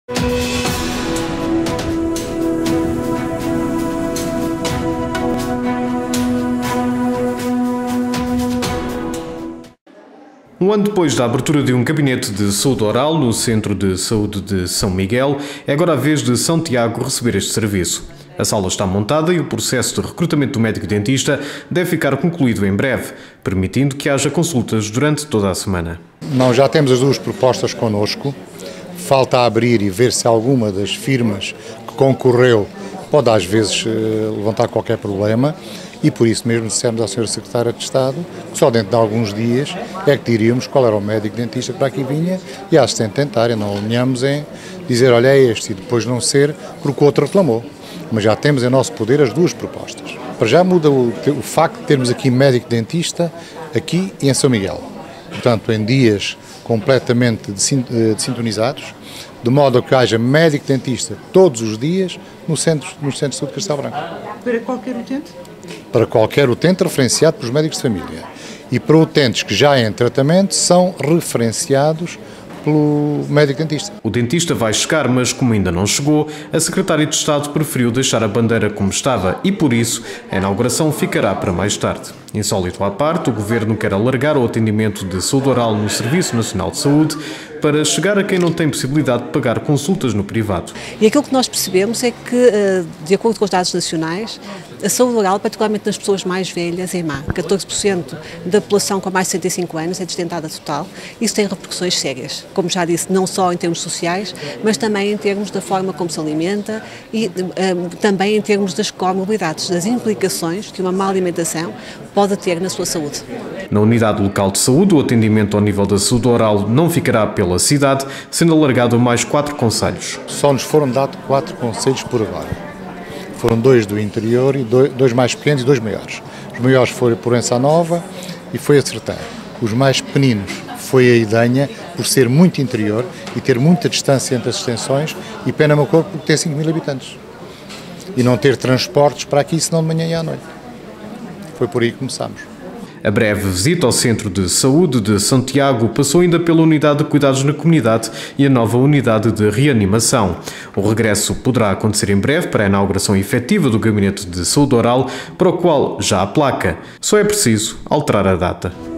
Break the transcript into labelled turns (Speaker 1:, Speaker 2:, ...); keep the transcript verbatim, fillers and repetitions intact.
Speaker 1: Um ano depois da abertura de um gabinete de saúde oral no Centro de Saúde de São Miguel, é agora a vez de São Tiago receber este serviço. A sala está montada e o processo de recrutamento do médico-dentista deve ficar concluído em breve, permitindo que haja consultas durante toda a semana.
Speaker 2: Nós já temos as duas propostas connosco, falta abrir e ver se alguma das firmas que concorreu pode às vezes levantar qualquer problema. E por isso mesmo dissemos ao senhor Secretário de Estado que só dentro de alguns dias é que diríamos qual era o médico dentista que para aqui vinha e a assistente dentária. Não alinhamos em dizer, olha, é este, e depois não ser porque o outro reclamou. Mas já temos em nosso poder as duas propostas. Para já muda o, o facto de termos aqui médico dentista aqui e em São Miguel. Portanto, em dias completamente desintonizados, de modo a que haja médico dentista todos os dias no centro, no centro de saúde de Castelo Branco.
Speaker 3: Para qualquer utente?
Speaker 2: Para qualquer utente referenciado pelos médicos de família. E para utentes que já em tratamento são referenciados pelo médico dentista.
Speaker 1: O dentista vai chegar, mas como ainda não chegou, a Secretária de Estado preferiu deixar a bandeira como estava e, por isso, a inauguração ficará para mais tarde. Insólito à parte, o Governo quer alargar o atendimento de saúde oral no Serviço Nacional de Saúde para chegar a quem não tem possibilidade de pagar consultas no privado.
Speaker 4: E aquilo que nós percebemos é que, de acordo com os dados nacionais, a saúde oral, particularmente nas pessoas mais velhas, é má. catorze por cento da população com mais de sessenta e cinco anos é desdentada total. Isso tem repercussões sérias, como já disse, não só em termos sociais, mas também em termos da forma como se alimenta e um, também em termos das comorbilidades, das implicações que uma má alimentação pode ter na sua saúde.
Speaker 1: Na unidade local de saúde, o atendimento ao nível da saúde oral não ficará pela cidade, sendo alargado a mais quatro concelhos.
Speaker 2: Só nos foram dados quatro concelhos por agora. Foram dois do interior, e dois, dois mais pequenos e dois maiores. Os maiores foram Porença Nova e foi a Sertã. Os mais pequeninos foi a Idanha, por ser muito interior e ter muita distância entre as extensões, e Pena Macor por ter cinco mil habitantes. E não ter transportes para aqui, senão de manhã e à noite. Foi por aí que começámos.
Speaker 1: A breve visita ao Centro de Saúde de São Tiago passou ainda pela Unidade de Cuidados na Comunidade e a nova Unidade de Reanimação. O regresso poderá acontecer em breve para a inauguração efetiva do Gabinete de Saúde Oral, para o qual já há placa. Só é preciso alterar a data.